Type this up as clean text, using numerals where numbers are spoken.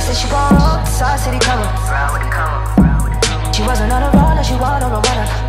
said she gon' roll, South City come up. She wasn't on a roller, she wanted a runner.